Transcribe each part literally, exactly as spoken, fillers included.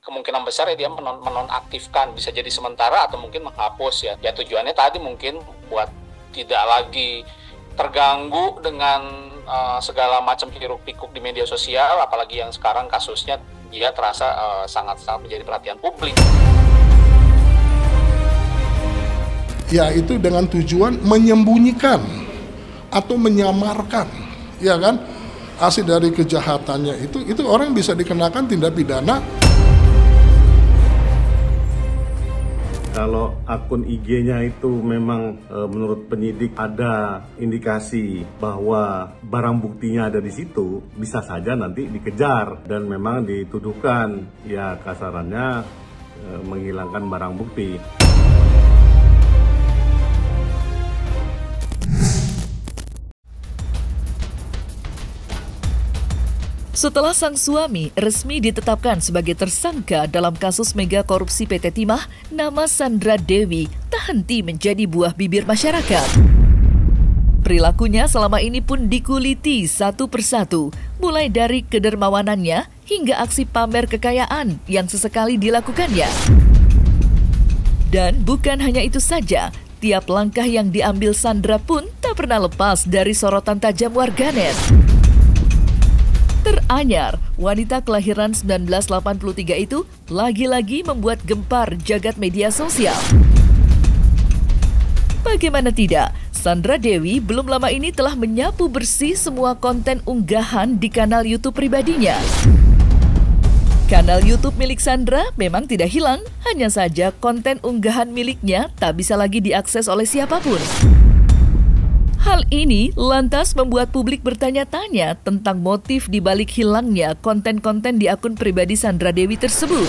kemungkinan besar ya dia menon menonaktifkan, bisa jadi sementara atau mungkin menghapus ya. Ya tujuannya tadi mungkin buat tidak lagi terganggu dengan uh, segala macam hiruk-pikuk di media sosial, apalagi yang sekarang kasusnya dia terasa sangat-sangat uh, menjadi perhatian publik. Ya itu dengan tujuan menyembunyikan atau menyamarkan, ya kan, hasil dari kejahatannya itu, itu orang bisa dikenakan tindak pidana. Kalau akun I G-nya itu memang e, menurut penyidik ada indikasi bahwa barang buktinya ada di situ, bisa saja nanti dikejar dan memang dituduhkan ya kasarannya e, menghilangkan barang bukti. Setelah sang suami resmi ditetapkan sebagai tersangka dalam kasus mega korupsi P T Timah, nama Sandra Dewi tak henti menjadi buah bibir masyarakat. Perilakunya selama ini pun dikuliti satu persatu, mulai dari kedermawanannya hingga aksi pamer kekayaan yang sesekali dilakukannya. Dan bukan hanya itu saja, tiap langkah yang diambil Sandra pun tak pernah lepas dari sorotan tajam warganet. Teranyar, wanita kelahiran seribu sembilan ratus delapan puluh tiga itu lagi-lagi membuat gempar jagat media sosial. Bagaimana tidak, Sandra Dewi belum lama ini telah menyapu bersih semua konten unggahan di kanal YouTube pribadinya. Kanal YouTube milik Sandra memang tidak hilang, hanya saja konten unggahan miliknya tak bisa lagi diakses oleh siapapun. Hal ini lantas membuat publik bertanya-tanya tentang motif di balik hilangnya konten-konten di akun pribadi Sandra Dewi tersebut.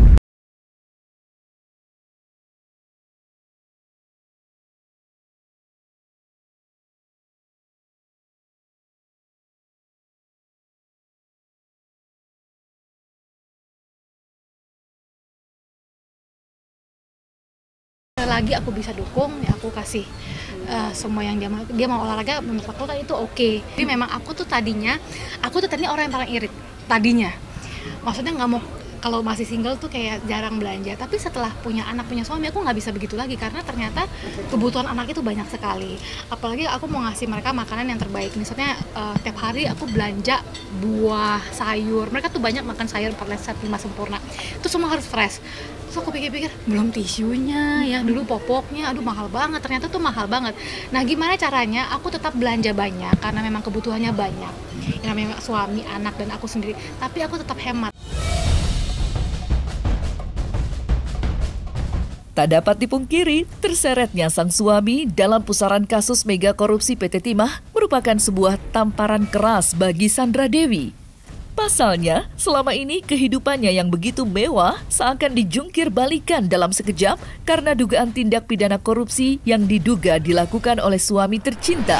Lagi aku bisa dukung, ya aku kasih uh, semua yang dia mau. Dia mau olahraga, menurut aku kan itu oke. Okay. Tapi memang aku tuh tadinya, aku tuh tadinya orang yang paling irit tadinya. Maksudnya nggak mau, kalau masih single tuh kayak jarang belanja. Tapi setelah punya anak, punya suami, aku nggak bisa begitu lagi karena ternyata kebutuhan anak itu banyak sekali. Apalagi aku mau ngasih mereka makanan yang terbaik. Misalnya uh, tiap hari aku belanja buah, sayur. Mereka tuh banyak makan sayur empat lezat lima sempurna. Itu semua harus fresh. So aku pikir-pikir, belum tisunya, ya dulu popoknya, aduh mahal banget, ternyata tuh mahal banget. Nah gimana caranya aku tetap belanja banyak, karena memang kebutuhannya banyak. Yang namanya suami, anak, dan aku sendiri, tapi aku tetap hemat. Tak dapat dipungkiri, terseretnya sang suami dalam pusaran kasus mega korupsi P T Timah merupakan sebuah tamparan keras bagi Sandra Dewi. Pasalnya, selama ini kehidupannya yang begitu mewah seakan dijungkir balikan dalam sekejap karena dugaan tindak pidana korupsi yang diduga dilakukan oleh suami tercinta.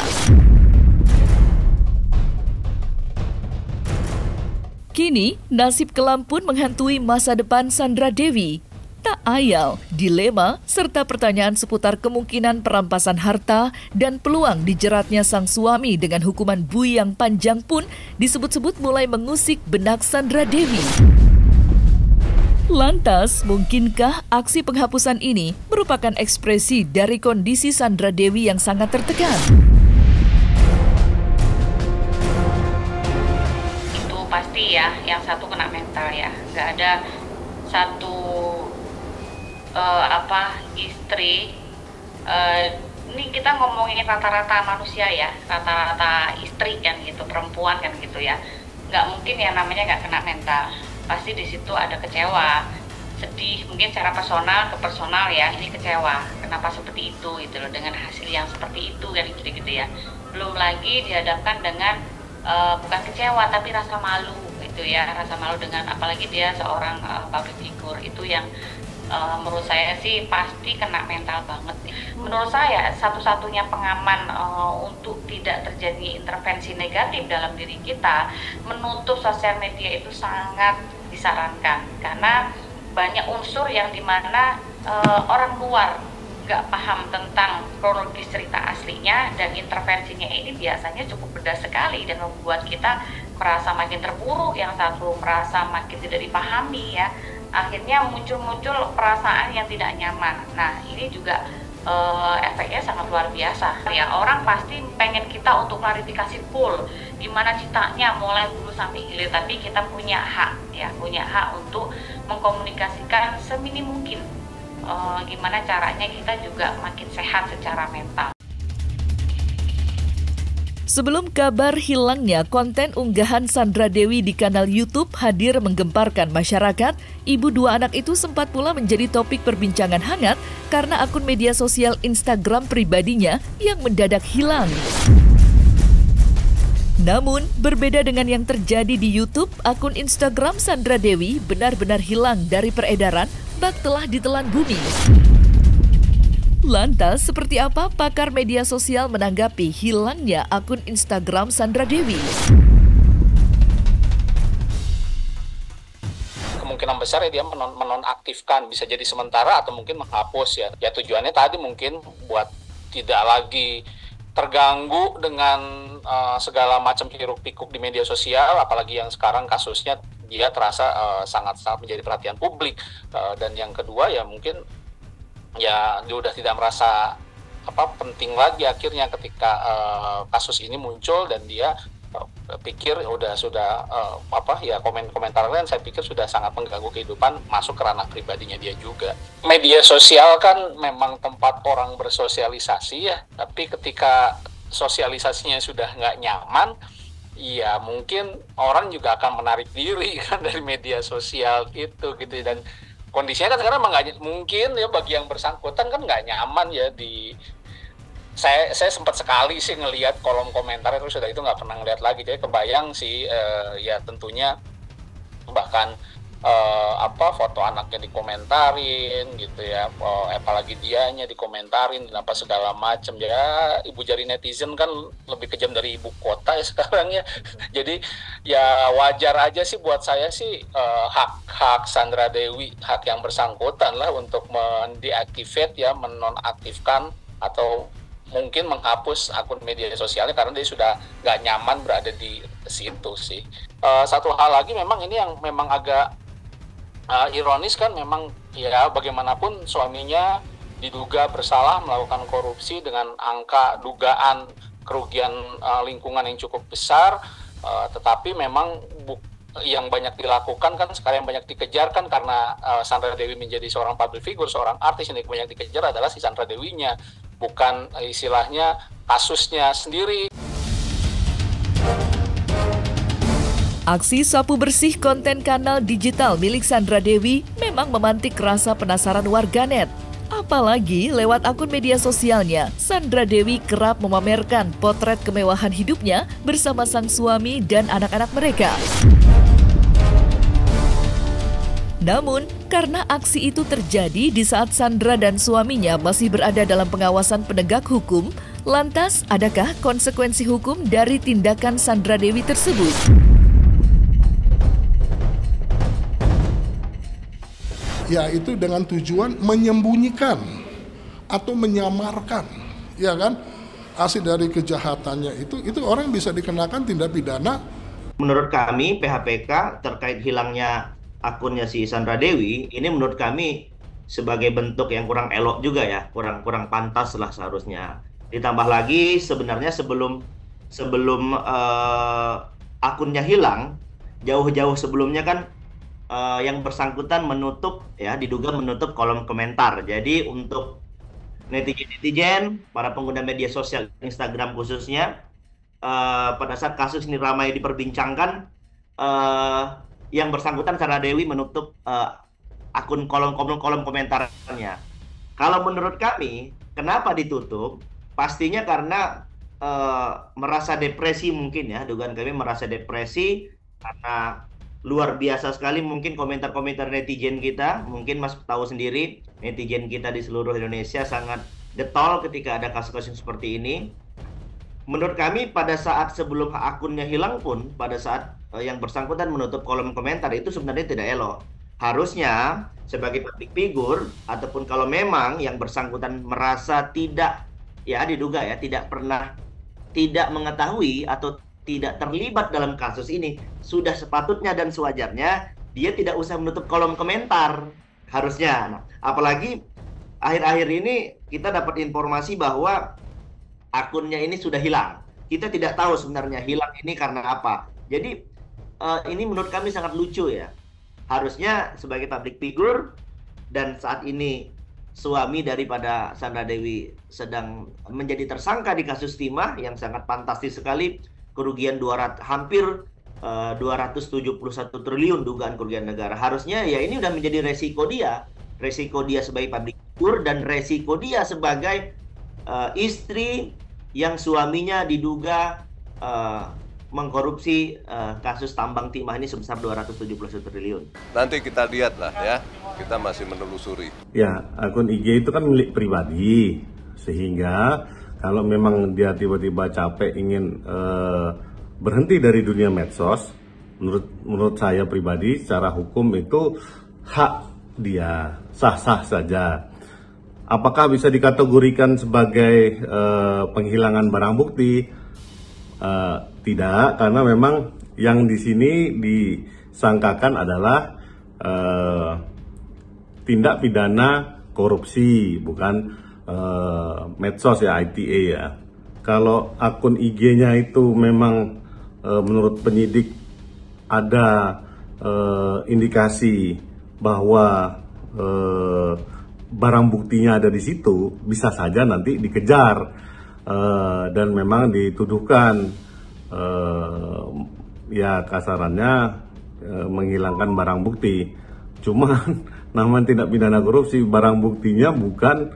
Kini, nasib kelam pun menghantui masa depan Sandra Dewi. Tak ayal, dilema serta pertanyaan seputar kemungkinan perampasan harta dan peluang dijeratnya sang suami dengan hukuman bui yang panjang pun disebut-sebut mulai mengusik benak Sandra Dewi. Lantas, mungkinkah aksi penghapusan ini merupakan ekspresi dari kondisi Sandra Dewi yang sangat tertekan? Itu pasti ya, yang satu kena mental ya, nggak ada satu Uh, apa istri uh, ini kita ngomongin rata-rata manusia ya, rata-rata istri kan gitu, perempuan kan gitu ya, nggak mungkin ya namanya nggak kena mental. Pasti di situ ada kecewa, sedih, mungkin secara personal ke personal ya, ini kecewa kenapa seperti itu gitu loh, dengan hasil yang seperti itu kan gitu gitu ya. Belum lagi dihadapkan dengan uh, bukan kecewa tapi rasa malu gitu ya, rasa malu dengan apalagi dia seorang uh, public figure itu yang Uh, menurut saya sih pasti kena mental banget. Menurut saya satu-satunya pengaman uh, untuk tidak terjadi intervensi negatif dalam diri kita, menutup sosial media itu sangat disarankan karena banyak unsur yang dimana uh, orang luar nggak paham tentang kronologis cerita aslinya, dan intervensinya ini biasanya cukup pedas sekali dan membuat kita merasa makin terpuruk, yang satu merasa makin tidak dipahami ya. Akhirnya muncul-muncul perasaan yang tidak nyaman. Nah, ini juga uh, efeknya sangat luar biasa. Ya, orang pasti pengen kita untuk klarifikasi full, gimana ceritanya mulai dulu sampai hilir. Tapi kita punya hak, ya, punya hak untuk mengkomunikasikan seminim mungkin. Uh, gimana caranya kita juga makin sehat secara mental. Sebelum kabar hilangnya konten unggahan Sandra Dewi di kanal YouTube hadir menggemparkan masyarakat, ibu dua anak itu sempat pula menjadi topik perbincangan hangat karena akun media sosial Instagram pribadinya yang mendadak hilang. Namun, berbeda dengan yang terjadi di YouTube, akun Instagram Sandra Dewi benar-benar hilang dari peredaran bak telah ditelan bumi. Lantas, seperti apa pakar media sosial menanggapi hilangnya akun Instagram Sandra Dewi? Kemungkinan besar ya dia menon menonaktifkan, bisa jadi sementara atau mungkin menghapus ya. Ya tujuannya tadi mungkin buat tidak lagi terganggu dengan uh, segala macam hiruk pikuk di media sosial, apalagi yang sekarang kasusnya dia terasa sangat-sangat uh, menjadi perhatian publik. Uh, dan yang kedua ya mungkin ya dia udah tidak merasa apa penting lagi akhirnya ketika uh, kasus ini muncul dan dia uh, pikir udah sudah uh, apa ya komen-komentar lain saya pikir sudah sangat mengganggu kehidupan, masuk ke ranah pribadinya dia juga. Media sosial kan memang tempat orang bersosialisasi ya, tapi ketika sosialisasinya sudah nggak nyaman, ya mungkin orang juga akan menarik diri kan dari media sosial itu gitu. Dan kondisinya kan sekarang nggak mungkin ya bagi yang bersangkutan kan nggak nyaman ya di saya saya sempat sekali sih ngelihat kolom komentar itu sudah itu nggak pernah ngelihat lagi, jadi kebayang sih eh, ya tentunya bahkan eh, apa foto anaknya dikomentarin gitu ya, oh, apalagi dianya dikomentarin apa segala macam ya. Ibu jari netizen kan lebih kejam dari ibu kota ya sekarang ya. Jadi ya wajar aja sih buat saya sih eh, hak hak Sandra Dewi, hak yang bersangkutan lah untuk mendeactivate ya, menonaktifkan atau mungkin menghapus akun media sosialnya karena dia sudah nggak nyaman berada di situ sih. Uh, satu hal lagi memang ini yang memang agak uh, ironis kan, memang ya bagaimanapun suaminya diduga bersalah melakukan korupsi dengan angka dugaan kerugian uh, lingkungan yang cukup besar, uh, tetapi memang buk yang banyak dilakukan kan sekarang yang banyak dikejar kan karena uh, Sandra Dewi menjadi seorang public figure, seorang artis, yang banyak dikejar adalah si Sandra Dewinya, bukan istilahnya kasusnya sendiri. Aksi sapu bersih konten kanal digital milik Sandra Dewi memang memantik rasa penasaran warganet. Apalagi lewat akun media sosialnya, Sandra Dewi kerap memamerkan potret kemewahan hidupnya bersama sang suami dan anak-anak mereka. Namun, karena aksi itu terjadi di saat Sandra dan suaminya masih berada dalam pengawasan penegak hukum, lantas adakah konsekuensi hukum dari tindakan Sandra Dewi tersebut? Ya itu dengan tujuan menyembunyikan atau menyamarkan, ya kan, hasil dari kejahatannya itu, itu orang bisa dikenakan tindak pidana. Menurut kami P H P K terkait hilangnya akunnya si Sandra Dewi, ini menurut kami sebagai bentuk yang kurang elok juga ya, kurang kurang pantas lah seharusnya. Ditambah lagi sebenarnya sebelum sebelum uh, akunnya hilang, jauh-jauh sebelumnya kan uh, yang bersangkutan menutup ya, diduga menutup kolom komentar. Jadi untuk netizen-netizen, para pengguna media sosial Instagram khususnya, uh, pada saat kasus ini ramai diperbincangkan, uh, yang bersangkutan Sandra Dewi menutup uh, akun kolom-kolom komentarnya. Kalau menurut kami, kenapa ditutup? Pastinya karena uh, merasa depresi mungkin ya, dugaan kami merasa depresi karena luar biasa sekali mungkin komentar-komentar netizen kita. Mungkin Mas tahu sendiri, netizen kita di seluruh Indonesia sangat getol ketika ada kasus-kasus seperti ini. Menurut kami pada saat sebelum akunnya hilang pun, pada saat yang bersangkutan menutup kolom komentar itu sebenarnya tidak elok. Harusnya sebagai public figure ataupun kalau memang yang bersangkutan merasa tidak ya diduga ya tidak pernah tidak mengetahui atau tidak terlibat dalam kasus ini, sudah sepatutnya dan sewajarnya dia tidak usah menutup kolom komentar harusnya. Nah, apalagi akhir-akhir ini kita dapat informasi bahwa akunnya ini sudah hilang. Kita tidak tahu sebenarnya hilang ini karena apa. Jadi uh, ini menurut kami sangat lucu ya. Harusnya sebagai public figure dan saat ini suami daripada Sandra Dewi sedang menjadi tersangka di kasus timah yang sangat fantastis sekali, kerugian dua ratus, hampir uh, dua ratus tujuh puluh satu triliun dugaan kerugian negara. Harusnya ya ini udah menjadi resiko dia, resiko dia sebagai public figure dan resiko dia sebagai uh, istri yang suaminya diduga uh, mengkorupsi uh, kasus tambang timah ini sebesar dua ratus tujuh puluh satu triliun. Nanti kita lihat lah ya, kita masih menelusuri. Ya, akun I G itu kan milik pribadi, sehingga kalau memang dia tiba-tiba capek ingin uh, berhenti dari dunia medsos, menurut menurut saya pribadi secara hukum itu hak dia, sah-sah saja. Apakah bisa dikategorikan sebagai uh, penghilangan barang bukti? Uh, tidak, karena memang yang di sini disangkakan adalah uh, tindak pidana korupsi, bukan uh, medsos ya, I T A ya. Kalau akun I G-nya itu memang uh, menurut penyidik ada uh, indikasi bahwa uh, barang buktinya ada di situ, bisa saja nanti dikejar. Uh, dan memang dituduhkan uh, ya kasarannya uh, menghilangkan barang bukti. Cuman namanya tindak pidana korupsi, barang buktinya bukan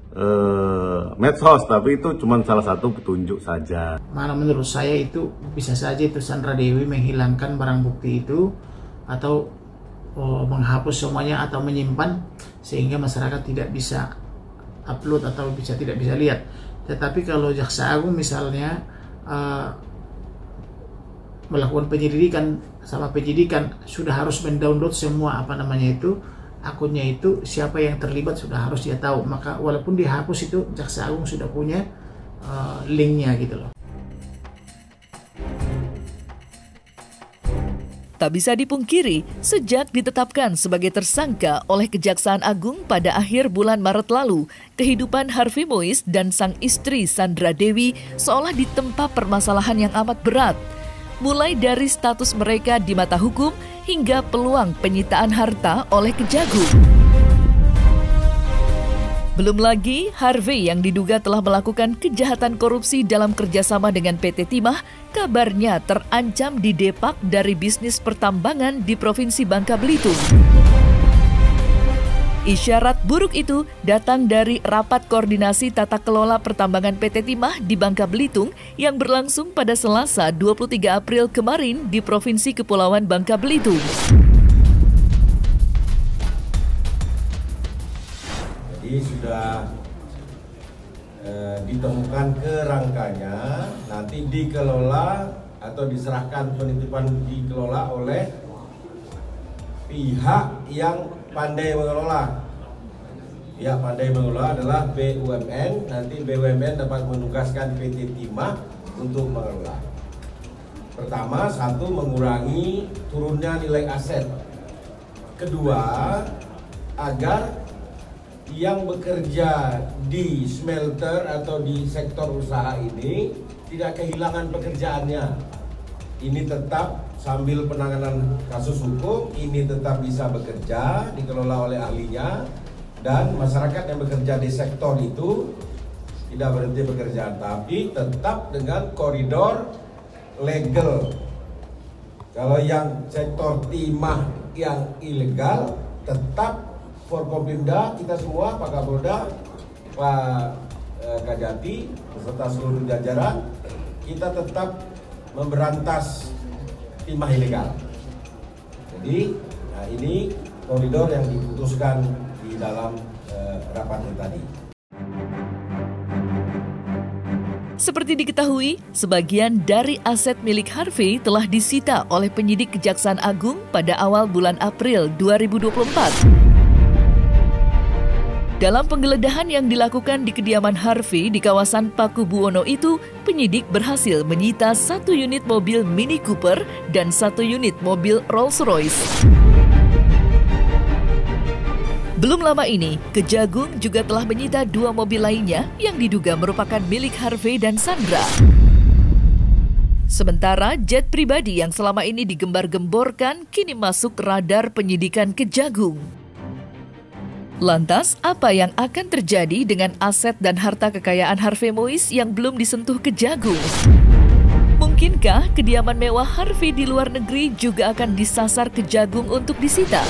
uh, medsos, tapi itu cuma salah satu petunjuk saja. Mana menurut saya itu bisa saja itu Sandra Dewi menghilangkan barang bukti itu atau oh, menghapus semuanya atau menyimpan sehingga masyarakat tidak bisa upload atau bisa tidak bisa lihat. Tetapi kalau Jaksa Agung misalnya uh, melakukan penyelidikan sama penyidikan sudah harus mendownload semua apa namanya itu akunnya itu, siapa yang terlibat sudah harus dia tahu. Maka walaupun dihapus itu Jaksa Agung sudah punya uh, linknya gitu loh. Tak bisa dipungkiri, sejak ditetapkan sebagai tersangka oleh Kejaksaan Agung pada akhir bulan Maret lalu, kehidupan Harvey Mois dan sang istri Sandra Dewi seolah ditempa permasalahan yang amat berat. Mulai dari status mereka di mata hukum hingga peluang penyitaan harta oleh Kejagung. Belum lagi Harvey yang diduga telah melakukan kejahatan korupsi dalam kerjasama dengan P T Timah, kabarnya terancam didepak dari bisnis pertambangan di Provinsi Bangka Belitung. Isyarat buruk itu datang dari rapat koordinasi tata kelola pertambangan P T Timah di Bangka Belitung yang berlangsung pada Selasa dua puluh tiga April kemarin di Provinsi Kepulauan Bangka Belitung. Jadi sudah eh, ditemukan kerangkanya, nanti dikelola atau diserahkan penitipan dikelola oleh pihak yang pandai mengelola. Pihak pandai mengelola adalah B U M N, nanti B U M N dapat menugaskan P T Timah untuk mengelola. Pertama, satu, mengurangi turunnya nilai aset. Kedua, agar yang bekerja di smelter atau di sektor usaha ini tidak kehilangan pekerjaannya. Ini tetap sambil penanganan kasus hukum, ini tetap bisa bekerja, dikelola oleh ahlinya, dan masyarakat yang bekerja di sektor itu tidak berhenti bekerja, tapi tetap dengan koridor legal. Kalau yang sektor timah yang ilegal tetap Forkopimda, kita semua, Pak Kapolda, Pak eh, Kajati, beserta seluruh jajaran, kita tetap memberantas timah ilegal. Jadi, nah ini koridor yang diputuskan di dalam eh, rapat tadi. Seperti diketahui, sebagian dari aset milik Harvey telah disita oleh penyidik Kejaksaan Agung pada awal bulan April dua ribu dua puluh empat. Dalam penggeledahan yang dilakukan di kediaman Harvey di kawasan Pakubuwono itu, penyidik berhasil menyita satu unit mobil Mini Cooper dan satu unit mobil Rolls-Royce. Belum lama ini, Kejagung juga telah menyita dua mobil lainnya yang diduga merupakan milik Harvey dan Sandra. Sementara jet pribadi yang selama ini digembar-gemborkan kini masuk radar penyidikan Kejagung. Lantas, apa yang akan terjadi dengan aset dan harta kekayaan Harvey Mois yang belum disentuh Kejagung? Mungkinkah kediaman mewah Harvey di luar negeri juga akan disasar Kejagung untuk disita?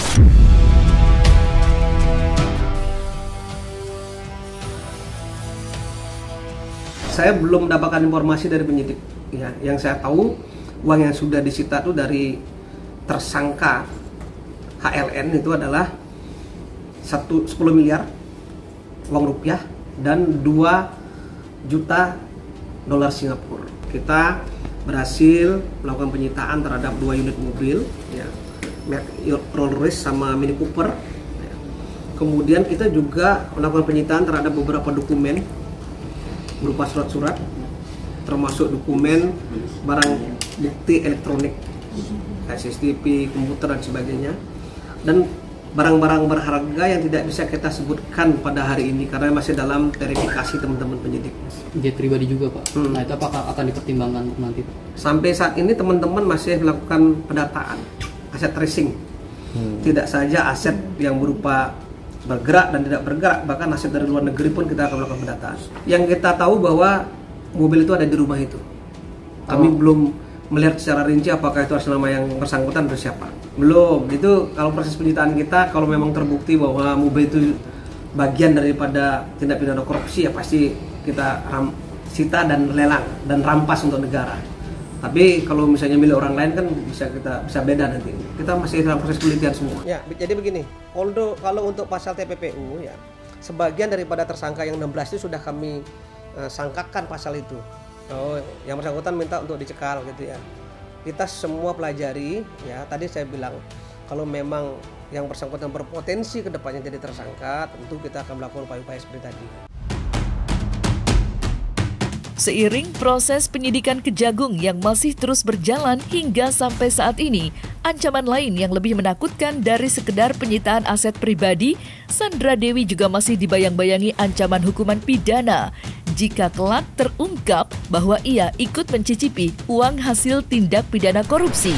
Saya belum mendapatkan informasi dari penyidik. Ya, yang saya tahu, uang yang sudah disita itu dari tersangka H L N itu adalah satu sepuluh miliar uang rupiah dan dua juta dolar Singapura. Kita berhasil melakukan penyitaan terhadap dua unit mobil, ya, Rolls-Royce sama Mini Cooper. Ya. Kemudian kita juga melakukan penyitaan terhadap beberapa dokumen berupa surat-surat, termasuk dokumen barang bukti elektronik, C C T V, komputer dan sebagainya, dan barang-barang berharga yang tidak bisa kita sebutkan pada hari ini karena masih dalam verifikasi teman-teman penyidik. Jet pribadi juga, Pak. Hmm. Nah, itu apakah akan dipertimbangkan nanti, Pak? Sampai saat ini teman-teman masih melakukan pendataan, aset tracing. Hmm. Tidak saja aset yang berupa bergerak dan tidak bergerak, bahkan aset dari luar negeri pun kita akan melakukan pendataan. Yang kita tahu bahwa mobil itu ada di rumah itu. Kami oh. belum melihat secara rinci apakah itu atas nama yang bersangkutan atau siapa. Belum. Itu kalau proses penyitaan kita, kalau memang terbukti bahwa mobil itu bagian daripada tindak pidana korupsi, ya pasti kita ram, sita dan lelang dan rampas untuk negara. Tapi kalau misalnya milik orang lain kan bisa kita bisa beda nanti. Kita masih dalam proses penelitian semua. Ya, jadi begini. Kalau kalau untuk pasal T P P U ya, sebagian daripada tersangka yang enam belas itu sudah kami uh, sangkakan pasal itu. Oh, yang bersangkutan minta untuk dicekal gitu ya. Kita semua pelajari ya. Tadi saya bilang kalau memang yang bersangkutan berpotensi kedepannya jadi tersangka, tentu kita akan melakukan upaya-upaya seperti tadi. Seiring proses penyidikan Kejagung yang masih terus berjalan hingga sampai saat ini, ancaman lain yang lebih menakutkan dari sekedar penyitaan aset pribadi, Sandra Dewi juga masih dibayang-bayangi ancaman hukuman pidana jika kelak terungkap bahwa ia ikut mencicipi uang hasil tindak pidana korupsi.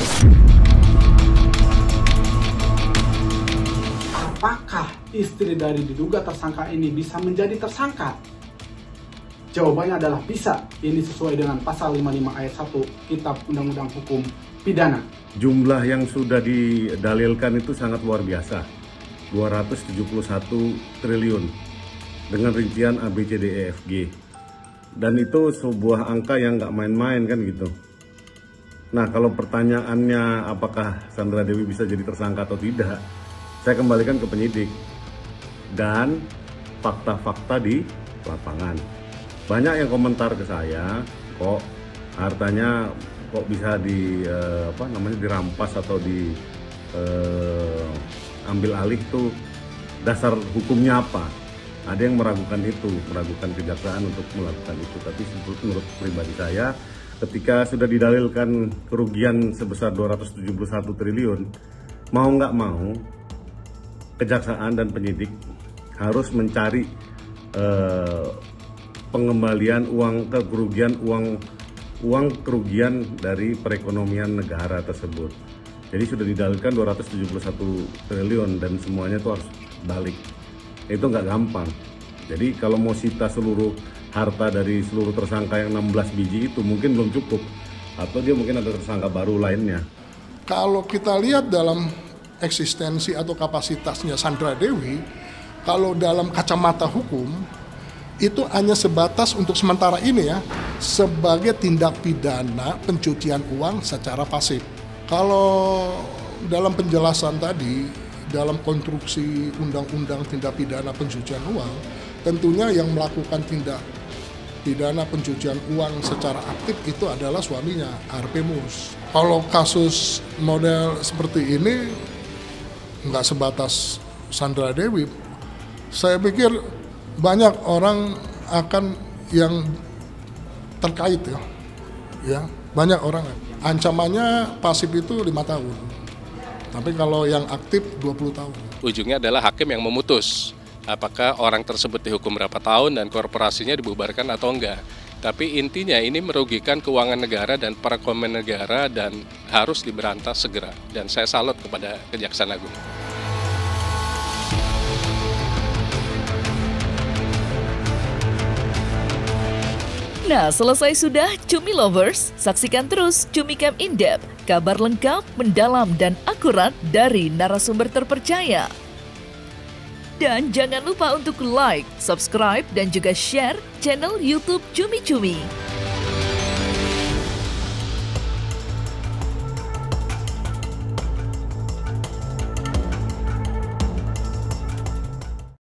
Apakah istri dari diduga tersangka ini bisa menjadi tersangka? Jawabannya adalah bisa. Ini sesuai dengan pasal lima puluh lima ayat satu Kitab Undang-Undang Hukum Pidana. Jumlah yang sudah didalilkan itu sangat luar biasa. dua ratus tujuh puluh satu triliun dengan rincian A B C D E F G. Dan itu sebuah angka yang nggak main-main kan gitu. Nah, kalau pertanyaannya apakah Sandra Dewi bisa jadi tersangka atau tidak, saya kembalikan ke penyidik dan fakta-fakta di lapangan. Banyak yang komentar ke saya, kok hartanya kok bisa di eh, apa namanya dirampas atau di eh, ambil alih, tuh dasar hukumnya apa? Ada yang meragukan itu, meragukan kejaksaan untuk melakukan itu. Tapi menurut pribadi saya, ketika sudah didalilkan kerugian sebesar dua ratus tujuh puluh satu triliun, mau nggak mau kejaksaan dan penyidik harus mencari eh, pengembalian uang kerugian uang uang kerugian dari perekonomian negara tersebut. Jadi sudah didalilkan dua ratus tujuh puluh satu triliun dan semuanya itu harus balik. Itu nggak gampang. Jadi kalau mau sita seluruh harta dari seluruh tersangka yang enam belas biji itu mungkin belum cukup, atau dia mungkin ada tersangka baru lainnya. Kalau kita lihat dalam eksistensi atau kapasitasnya Sandra Dewi, kalau dalam kacamata hukum itu hanya sebatas untuk sementara ini ya, sebagai tindak pidana pencucian uang secara pasif. Kalau dalam penjelasan tadi, dalam konstruksi undang-undang tindak pidana pencucian uang, tentunya yang melakukan tindak pidana pencucian uang secara aktif itu adalah suaminya, Harvey Mois. Kalau kasus model seperti ini, nggak sebatas Sandra Dewi, saya pikir banyak orang akan yang terkait ya, ya banyak orang. Ancamannya pasif itu lima tahun, tapi kalau yang aktif dua puluh tahun. Ujungnya adalah hakim yang memutus apakah orang tersebut dihukum berapa tahun dan korporasinya dibubarkan atau enggak. Tapi intinya ini merugikan keuangan negara dan perekonomian negara dan harus diberantas segera. Dan saya salut kepada Kejaksaan Agung. Nah, selesai sudah Cumi Lovers, saksikan terus Cumi Camp In-Depth, kabar lengkap, mendalam, dan akurat dari narasumber terpercaya. Dan jangan lupa untuk like, subscribe, dan juga share channel YouTube Cumi Cumi.